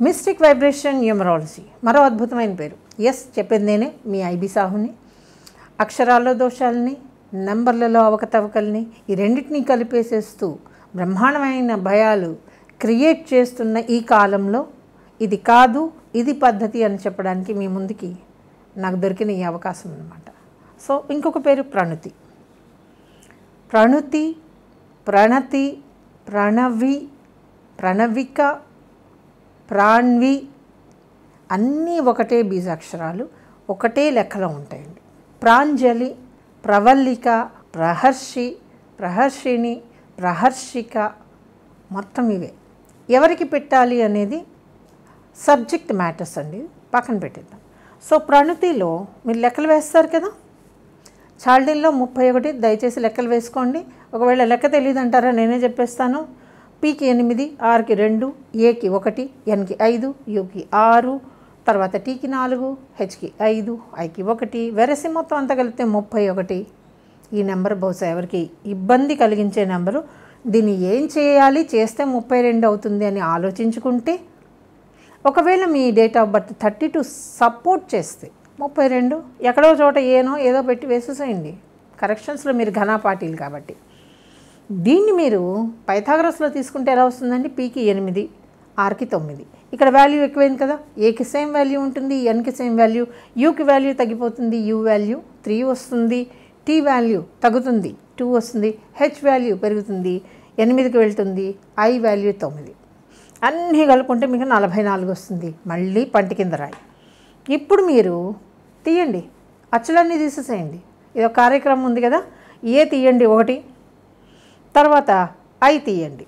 Mystic vibration numerology మరో అద్భుతమైన పేరు. చెప్పింది నేనే, మీ ఐబి సాహుని. అక్షరాల్లో దోషాలని, నంబర్లలో అవకతవకల్ని ఈ రెండింటినీ కలిపేసేస్తూ బ్రహ్మాండమైన భయాలు క్రియేట్ చేస్తున్న ఈ కాలంలో ఇది కాదు, ఇది పద్ధతి అని చెప్పడానికి మీ ముందుకి నాకు దొరికిన ఈ అవకాశం అన్నమాట. సో ఇంకొక పేరు ప్రణుతి. ప్రణుతి, ప్రణతి, ప్రణవి, ప్రణవిక, ప్రాణ్వి అన్నీ ఒకటే బీజాక్షరాలు, ఒకటే లెక్కలో ఉంటాయండి. ప్రాంజలి, ప్రవల్లిక, ప్రహర్షి, ప్రహర్షిణి, ప్రహర్షిక మొత్తం ఇవే. ఎవరికి పెట్టాలి అనేది సబ్జెక్ట్ మ్యాటర్స్ అండి, పక్కన పెట్టేద్దాం. సో ప్రణుతిలో మీరు లెక్కలు వేస్తారు కదా, చాల్డీన్లో 31, దయచేసి లెక్కలు వేసుకోండి. ఒకవేళ లెక్క తెలియదు అంటారా, నేనే చెప్పేస్తాను. పీకి 8, ఆర్కి 2, ఏకి 1, ఎన్కి 5, యూకి 6, తర్వాత టీకి 4, హెచ్కి 5, ఐకి 1, వెరసి మొత్తం అంతా కలిపితే 31. ఈ నెంబర్ బహుశా ఎవరికి ఇబ్బంది కలిగించే నెంబరు. దీన్ని ఏం చేయాలి, చేస్తే 32 అవుతుంది అని ఆలోచించుకుంటే, ఒకవేళ మీ డేట్ ఆఫ్ బర్త్ 32 సపోర్ట్ చేస్తే 32 ఎక్కడో చోట ఏదో పెట్టి వేసేసేయండి. కరెక్షన్స్లో మీరు ఘనాపాటీలు కాబట్టి. దీన్ని మీరు పైథాగరస్లో తీసుకుంటే ఎలా వస్తుందండి, పీకి 8, ఆర్కి 9. ఇక్కడ వాల్యూ ఎక్కువైంది కదా, ఏకి సేమ్ వాల్యూ ఉంటుంది, ఎన్కి సేమ్ వాల్యూ, యూకి వాల్యూ తగ్గిపోతుంది, యూ వాల్యూ 3 వస్తుంది, టీ వాల్యూ తగ్గుతుంది 2 వస్తుంది, హెచ్ వాల్యూ పెరుగుతుంది 8కి వెళ్తుంది, ఐ వాల్యూ 9. అన్నీ కలుపుకుంటే మీకు 44 వస్తుంది. మళ్ళీ పంటి కింద రాయి. ఇప్పుడు మీరు తీయండి, అచ్చులన్నీ తీసేసేయండి. ఇది ఒక కార్యక్రమం ఉంది కదా, ఏ తీయండి 1, తర్వాత ఐ తీయండి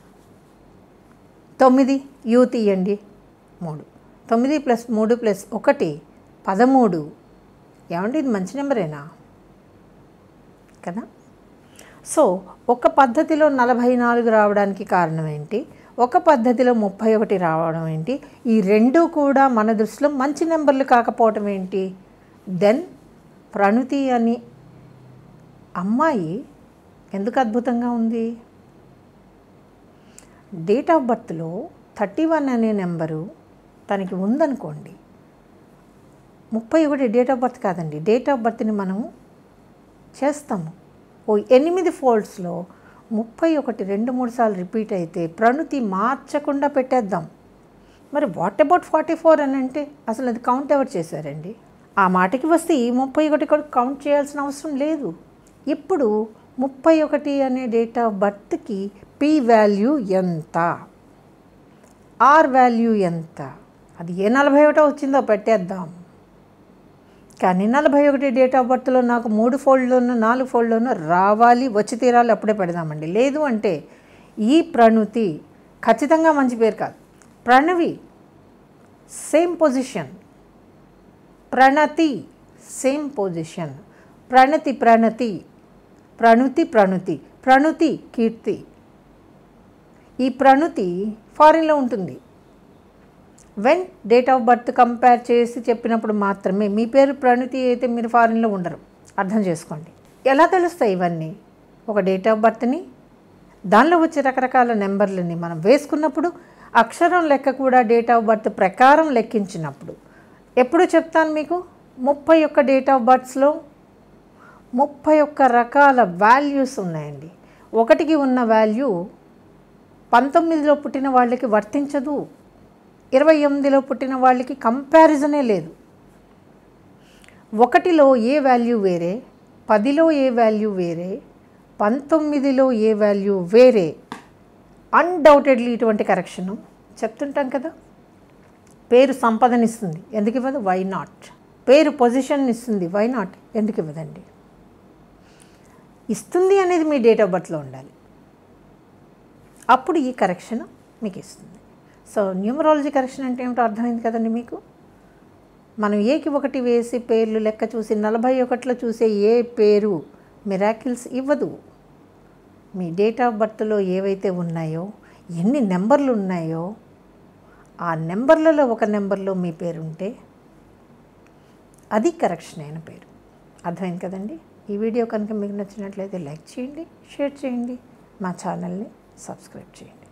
9, యూ తీయండి 3. 9 + 3 + 1 13. ఏమండి ఇది మంచి నెంబరేనా కదా? సో ఒక పద్ధతిలో 44 రావడానికి కారణం ఏంటి, ఒక పద్ధతిలో 31 రావడం ఏంటి, ఈ రెండు కూడా మన దృష్టిలో మంచి నెంబర్లు కాకపోవటం ఏంటి? దెన్ ప్రణుతి అని అమ్మాయి ఎందుకు అద్భుతంగా ఉంది? డేట్ ఆఫ్ బర్త్లో 31 అనే నెంబరు తనకి ఉందనుకోండి, 31 డేట్ ఆఫ్ బర్త్ కాదండి, డేట్ ఆఫ్ బర్త్ని మనము చేస్తాము. 8 ఫోల్డ్స్లో 31 2-3 సార్లు రిపీట్ అయితే ప్రణుతి మార్చకుండా పెట్టేద్దాం. మరి వాట్ అబౌట్ 44 అని అంటే అసలు అది కౌంట్ ఎవరు చేశారండి? ఆ మాటకి వస్తే ఈ 31 కూడా కౌంట్ చేయాల్సిన అవసరం లేదు. ఇప్పుడు 31 అనే డేట్ ఆఫ్ బర్త్కి పీ వాల్యూ ఎంత, ఆర్ వాల్యూ ఎంత, అది ఏ 41 వచ్చిందో పెట్టేద్దాం. కానీ 41 డేట్ ఆఫ్ బర్త్లో నాకు 3 ఫోల్డ్లోనూ 4 ఫోల్డ్లోనూ రావాలి, వచ్చి తీరాలి, అప్పుడే పెడదామండి. లేదు అంటే ఈ ప్రణుతి ఖచ్చితంగా మంచి పేరు కాదు. Pranavi same position, Pranathi same position, Pranathi Pranathi, Pranuthi Pranuthi, Pranuthi Keerthi. ఈ ప్రణుతి ఫారిన్లో ఉంటుంది. When date of birth compare చేసి చెప్పినప్పుడు మాత్రమే, మీ పేరు ప్రణుతి అయితే మీరు ఫారిన్లో ఉండరు, అర్థం చేసుకోండి. ఎలా తెలుస్తాయి ఇవన్నీ? ఒక డేట్ ఆఫ్ బర్త్ని, దానిలో వచ్చే రకరకాల నెంబర్లని మనం వేసుకున్నప్పుడు, అక్షరం లెక్క కూడా డేట్ ఆఫ్ బర్త్ ప్రకారం లెక్కించినప్పుడు. ఎప్పుడు చెప్తాను మీకు, 31 డేట్ ఆఫ్ బర్త్స్లో 31 రకాల వాల్యూస్ ఉన్నాయండి. 1కి ఉన్న వాల్యూ 19లో పుట్టిన వాళ్ళకి వర్తించదు, 28లో పుట్టిన వాళ్ళకి కంపారిజనే లేదు. 1లో ఏ వాల్యూ వేరే, 10లో ఏ వాల్యూ వేరే, 19లో ఏ వాల్యూ వేరే. అన్డౌటెడ్లీ ఇటువంటి కరెక్షను చెప్తుంటాం కదా. పేరు సంపదనిస్తుంది, ఎందుకు ఇవ్వదు? Why not. పేరు పొజిషన్ ఇస్తుంది, వై నాట్? ఎందుకు ఇవ్వదండి? ఇస్తుంది అనేది మీ డేట్ ఆఫ్ బర్త్లో ఉండాలి, అప్పుడు ఈ కరెక్షన్ మీకు ఇస్తుంది. సో న్యూమరాలజీ కరెక్షన్ అంటే ఏమిటో అర్థమైంది కదండి మీకు. మనం ఏకి 1 వేసి పేర్లు లెక్క చూసి 41లో చూసే ఏ పేరు మిరాకిల్స్ ఇవ్వదు. మీ డేట్ ఆఫ్ బర్త్లో ఏవైతే ఉన్నాయో, ఎన్ని నెంబర్లు ఉన్నాయో, ఆ నెంబర్లలో ఒక నెంబర్లో మీ పేరు ఉంటే అది కరెక్షన్ అయిన పేరు. అర్థమైంది కదండి. ఈ వీడియో కనుక మీకు నచ్చినట్లయితే లైక్ చేయండి, షేర్ చేయండి, మా ఛానల్ని సబ్స్క్రైబ్ చేయండి.